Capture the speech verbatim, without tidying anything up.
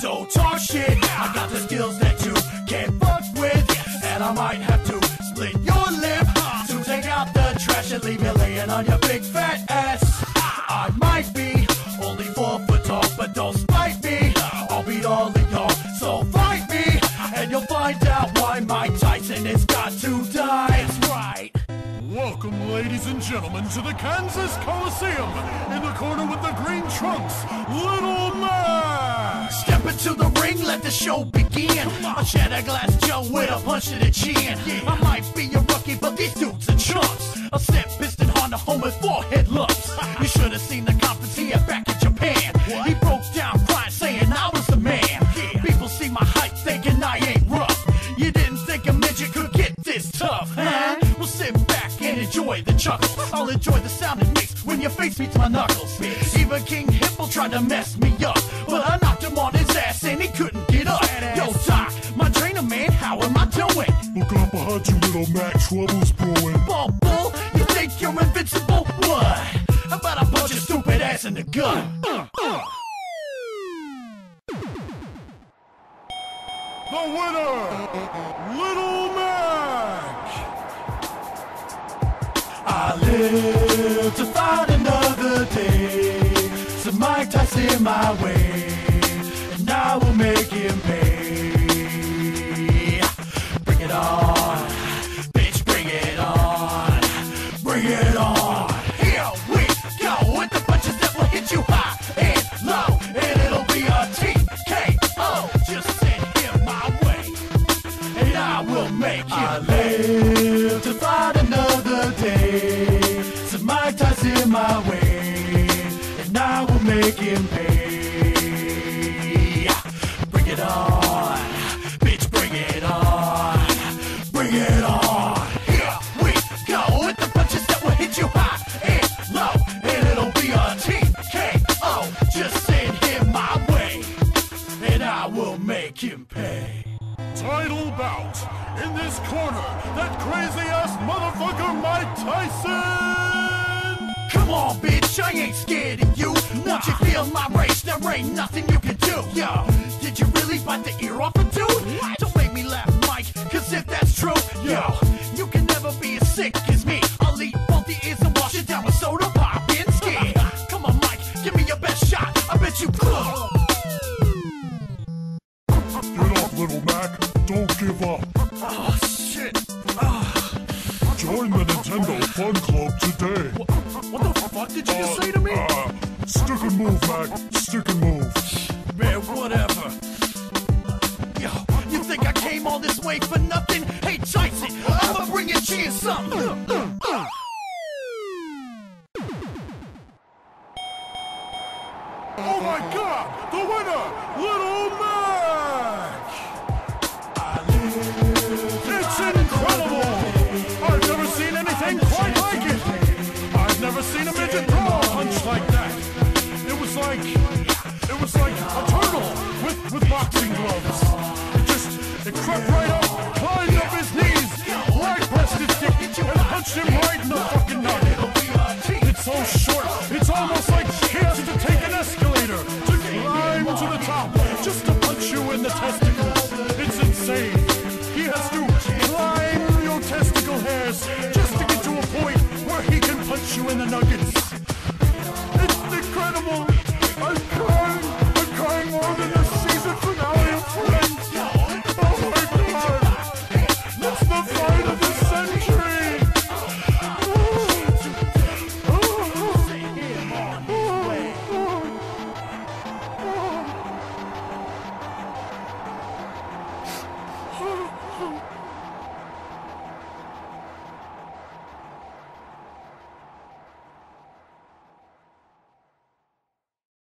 Don't talk shit, I got the skills that you can't fuck with. And I might have to split your lip to take out the trash and leave you laying on your big fat ass. I might be only four foot tall, but don't spite me. I'll beat all of y'all, so fight me, and you'll find out why Mike Tyson has got to die. That's right. Welcome, ladies and gentlemen, to the Kansas Coliseum. In the corner with the green trunks, Little Mac. Step into the ring, let the show begin. I'll shatter glass Joe with a punch to the chin. I might be a rookie, but these dudes are chumps. A set piston Honda home with forehead lumps. You should have seen the conference he had back in Japan. He broke down crying, saying I was the man. People see my height, thinking I ain't rough. You didn't think a midget could get this tough, huh? Well, sit back and enjoy the chuckles. I'll enjoy the sound it makes when your face beats my knuckles. Even King Hippo tried to mess me up, but I knocked him on his ass and he couldn't get up. Yo, Doc, my trainer man, how am I doing? Look out behind you, Little Mac, trouble's brewing. Ball bull, you think you're invincible? What? How about I punch your stupid ass in the gut? Uh, uh. The winner, Little Mac! I live to fight another day, so Mike Tyson my way, and I will make him pay. Bring it on, bitch, bring it on, bring it on. Here we go with the punches that will hit you high and low, and it'll be a T K O. Just send him my way, and I will make him I live to fight another day, so Mike Tyson my way, and I will make him pay. Bring it on, bitch, bring it on, bring it on. Here we go with the punches that will hit you high and low, and it'll be a T K O. Just send him my way, and I will make him pay. Title bout. In this corner, that crazy-ass motherfucker Mike Tyson! Come on, bitch, I ain't scared of you. Once you feel my rage, there ain't nothing you can do. Yo, did you really bite the ear off a dude? Don't make me laugh, Mike, cause if that's true, yo, you can never be as sick as me. I'll eat both the ears and wash it down with soda pop and skin. Come on, Mike, give me your best shot. I bet you could. Get up, Little Mac. Don't give up. Oh, shit. Oh. Join the Nintendo Fun Club today. What, what the fuck did you just say to me? Uh, stick and move, Mac. Stick and move. Man, whatever. Yo, you think I came all this way for nothing? Hey, Tyson, I'ma bring your chin something. Uh, uh. Oh my God! The winner, Little Mac! It's incredible! I've never seen anything quite like it! I've never seen a midget throw a punch like that! It was like... it was like a turtle with, with boxing gloves. It just... it crept right